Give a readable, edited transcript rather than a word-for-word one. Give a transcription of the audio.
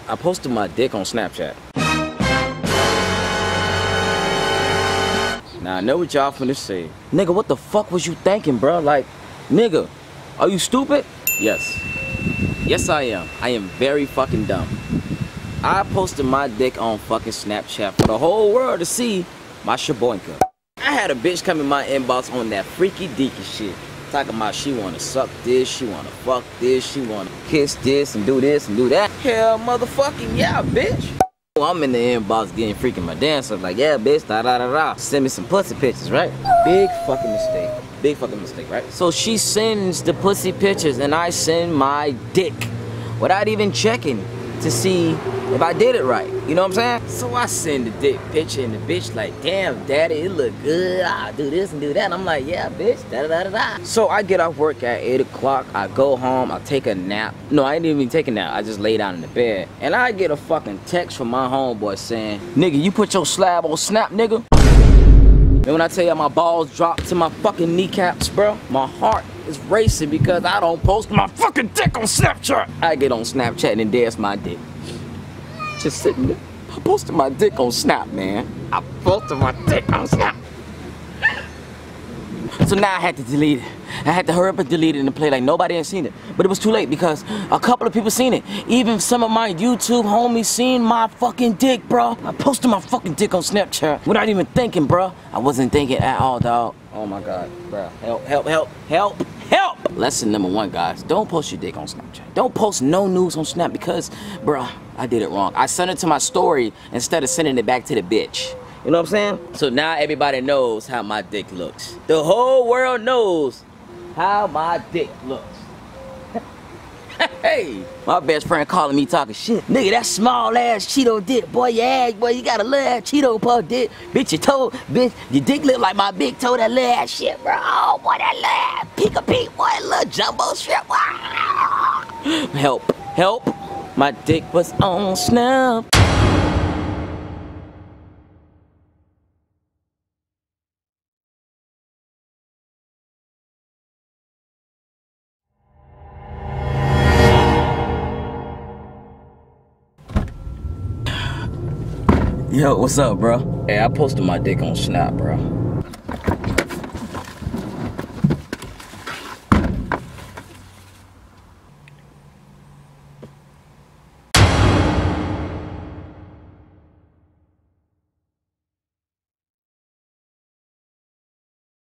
I posted my dick on Snapchat. Now I know what y'all finna say. Nigga, what the fuck was you thinking, bro? Like, nigga, are you stupid? Yes. Yes, I am. I am very fucking dumb. I posted my dick on fucking Snapchat for the whole world to see my shaboinka. I had a bitch come in my inbox on that freaky deaky shit. Talking about she wanna suck this, she wanna fuck this, she wanna kiss this and do that. Hell motherfucking yeah, bitch. I'm in the inbox getting freaking my dance up like, yeah, bitch, da da da da. Send me some pussy pictures, right? Big fucking mistake. Big fucking mistake, right? So she sends the pussy pictures and I send my dick without even checking to see if I did it right. You know what I'm saying? So I send the dick picture and the bitch like, damn, daddy, it look good. I'll do this and do that. And I'm like, yeah, bitch, da da da da. So I get off work at 8 o'clock. I go home. I take a nap. No, I didn't even take a nap. I just lay down in the bed. And I get a fucking text from my homeboy saying, nigga, you put your slab on Snap, nigga? And when I tell you my balls dropped to my fucking kneecaps, bro, my heart is racing because I don't post my fucking dick on Snapchat. I get on Snapchat and there's my dick. Just sitting there. I posted my dick on Snap, man. I posted my dick on Snap. So now I had to delete it. I had to hurry up and delete it and play like nobody had seen it. But it was too late because a couple of people seen it. Even some of my YouTube homies seen my fucking dick, bro. I posted my fucking dick on Snapchat without even thinking, bro. I wasn't thinking at all, dog. Oh my God, bro. Help, help, help, help, help. Lesson number 1, guys. Don't post your dick on Snapchat. Don't post no news on Snap because, bro, I did it wrong. I sent it to my story instead of sending it back to the bitch. You know what I'm saying? So now everybody knows how my dick looks. The whole world knows how my dick looks. Hey, my best friend calling me talking shit. Nigga, that small ass Cheeto dick, boy, your ass, boy, you got a little ass Cheeto puff dick. Bitch, your toe, bitch, your dick look like my big toe, that little ass shit, bro. Oh, boy, that little ass Pika-Pete, boy, little jumbo strip. Help, help. My dick was on Snap. Yo, what's up, bro? Hey, I posted my dick on Snap, bro.